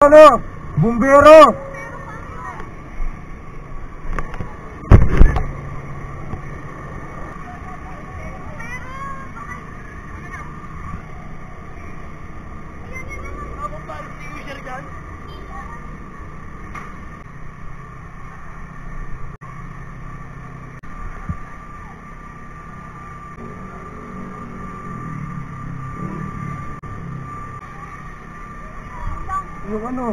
Ano? Bumbero! Yung ano?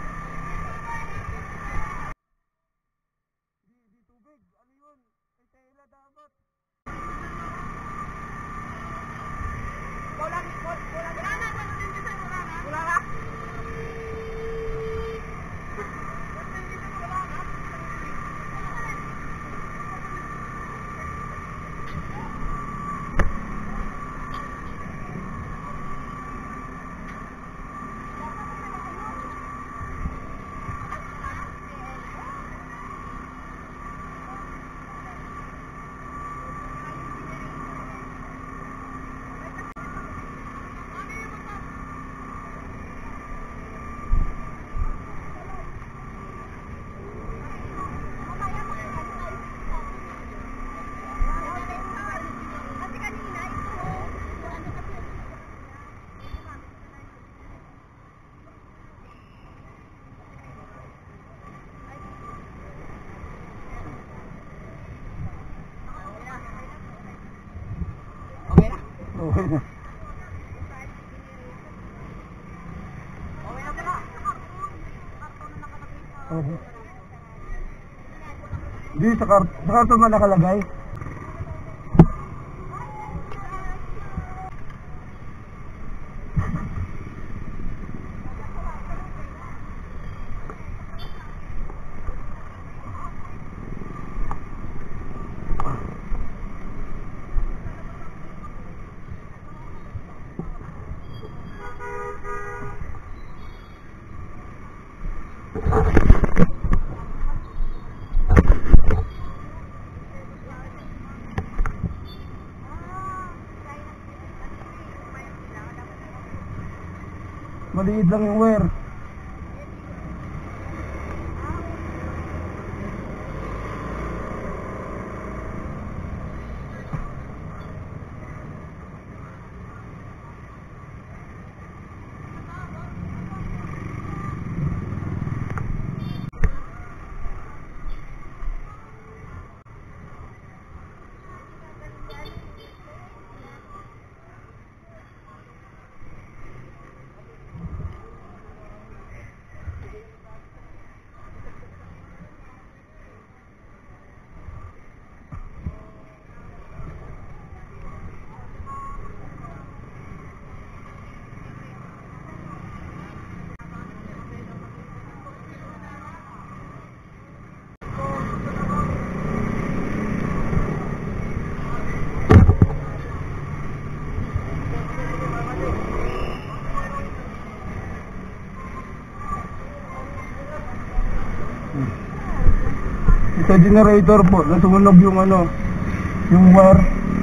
Di tubig. Ano yun? May tela dapat. Wala na. Wala na. Okay na. Okay. Di sa karton man nakalagay. Maliit lang yung wire. Sa generator po, nasunog yung ano, yung wire.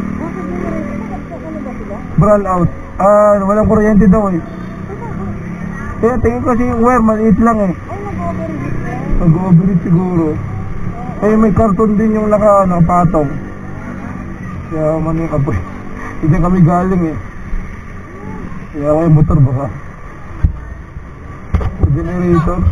Brown out. Walang kuryente daw eh. Kaya tingin kasi yung wire, maliit lang eh. Nag-overheat siguro. Kaya may karton din yung nakapatong. Kaya mani kapoy. Hindi kami galing eh. Kaya may motor baka. Generator.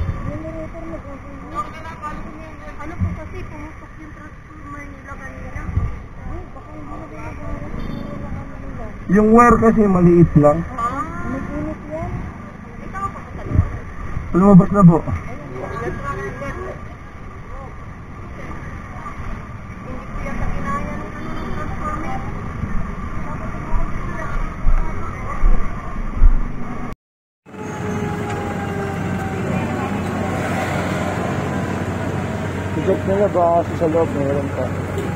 Yung wire kasi maliit lang. Nag-init yan. Ikaw pa sa loob. Lumabas na po. I-check nila baka sa loob meron pa.